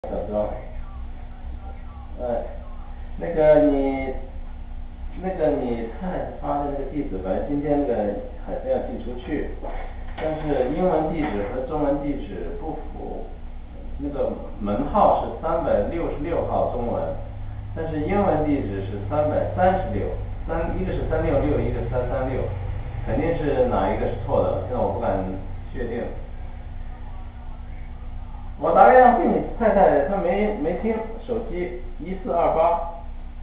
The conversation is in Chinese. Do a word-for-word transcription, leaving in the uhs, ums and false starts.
小周，呃，那个你，那个你太太发的那个地址，本来今天那个海参要寄出去，但是英文地址和中文地址不符，那个门号是三百六十六号中文，但是英文地址是三百三十六，三一个是三六六，一个是三三六，肯定是哪一个是错的，现在我不敢确定。我打个电话给你太太，她没没听，手机一四二八。